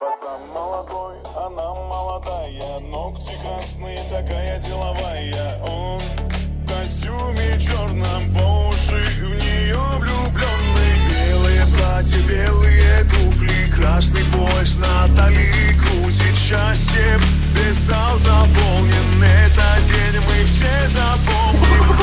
Пацан молодой, она молодая, ногти красные, такая деловая. Он в костюме черном, по уши в нее влюбленный. Белые платья, белые туфли, красный пояс на талии крутит счастье. Весь зал заполнен, этот день мы все запомним.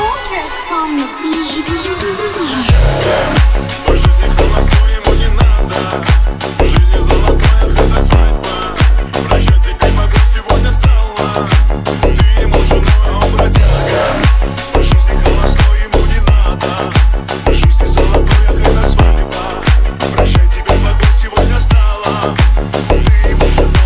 По жизни холостой ему не надо, в жизни золотой, это свадьба. Прощать теперь могу, сегодня стала ты ему женой, а он бродяга. По жизни холостой ему не надо, в жизни золотой, это свадьба. Прощать теперь могу, сегодня стала ты ему женой.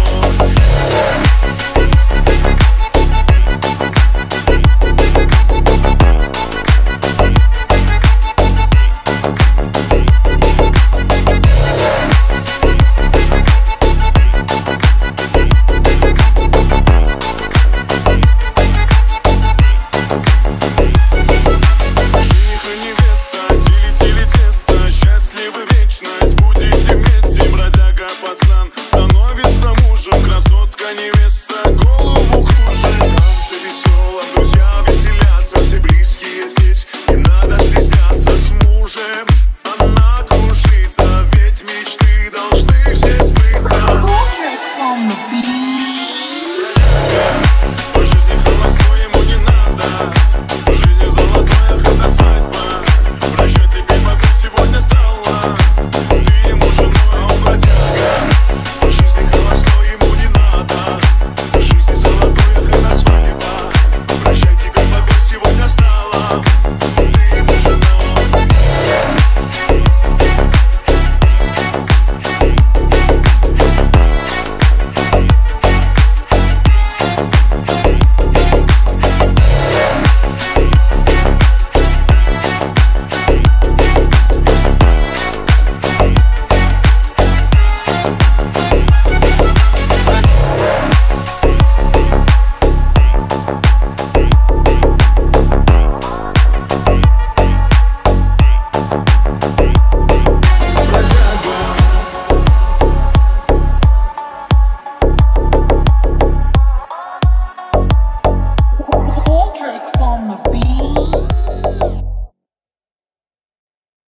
Будете вместе, бродяга пацан становится мужем, красотка невеста.